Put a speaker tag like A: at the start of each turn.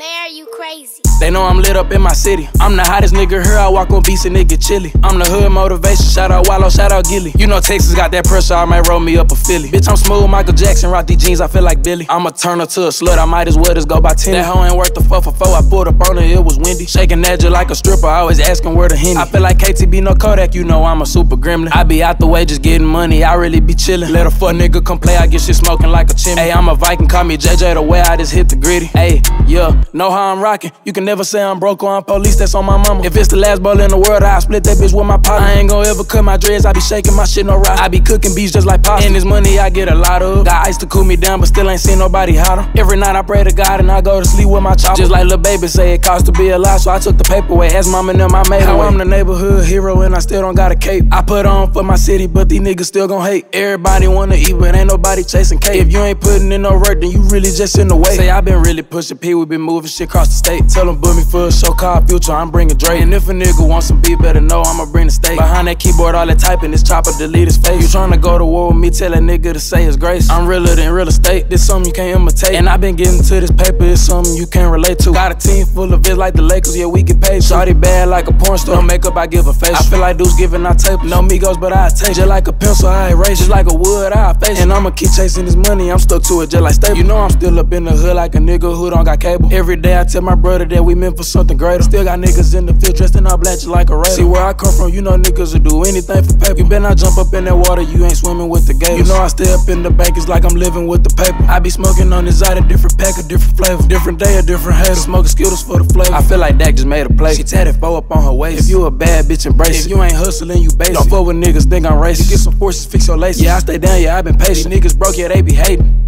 A: Mayor, you crazy.
B: They know I'm lit up in my city. I'm the hottest nigga here. I walk on beats and it get chilly. I'm the hood motivation. Shout out Wallow, shout out Gilly. You know Texas got that pressure. I might roll me up a Philly. Bitch, I'm smooth, Michael Jackson. Rock these jeans, I feel like Billy. I'ma turn her to a slut. I might as well just go by 10. That hoe ain't worth the 4 for 4. I pulled up on her, it was windy. Shaking that just like a stripper. Always asking where the Henny. I feel like KTB, no Kodak. You know I'm a super gremlin. I be out the way just getting money. I really be chillin'. Let a fuck nigga come play. I get shit smoking like a chimney. Hey, I'm a Viking. Call me JJ the way I just hit the gritty. Hey, yeah, know how I'm rockin'. You can never say I'm broke or I'm police. That's on my mama. If it's the last ball in the world, I'll split that bitch with my partner. I ain't gon' ever cut my dreads. I be shaking my shit, no rock. I be cooking beats just like pasta. And this money I get a lot of. Got ice to cool me down, but still ain't seen nobody hotter. Every night I pray to God and I go to sleep with my chopper. Just like lil' baby say it costs to be alive, so I took the paper away. Ask mom and them I made it. I'm the neighborhood hero and I still don't got a cape. I put on for my city, but these niggas still gon' hate. Everybody wanna eat, but ain't nobody chasing cake. If you ain't putting in no work, then you really just in the way. Say I been really pushing P, we been moving shit across the state. Tell them book me for a show called Future, I'm bringing Dre. And if a nigga want some beef, better know I'ma bring the steak. Behind that keyboard, all that typing, this chopper delete his face. You tryna go to war with me, tell that nigga to say his grace. I'm realer than real estate, this something you can't imitate. And I been getting to this paper, it's something you can't relate to. Got a team full of it like the Lakers, yeah, we get paid. Shawty bad like a porn star, no makeup, I give a face. I feel like dudes giving out tape, no Migos, but I take. Just like a pencil, I erase. Just like a wood, I face. And I'ma keep chasing this money, I'm stuck to it just like stable. You know I'm still up in the hood like a nigga who don't got cable. Every day I tell my brother that we meant for something greater. Still got niggas in the field dressed in all black just like a raider. See where I come from, you know niggas will do anything for paper. You better not jump up in that water, you ain't swimming with the gators. You know I stay up in the bank, it's like I'm living with the paper. I be smoking on this out a different pack, a different flavor. Different day, a different hater. Smoking Skittles for the flavor. I feel like Dak just made a play. She tatted 4 up on her waist. If you a bad bitch, embrace it. If you ain't hustling, you basic. Don't fuck with niggas, think I'm racist. You get some forces, fix your laces. Yeah, I stay down, yeah, I been patient. These niggas broke, yeah, they be hating.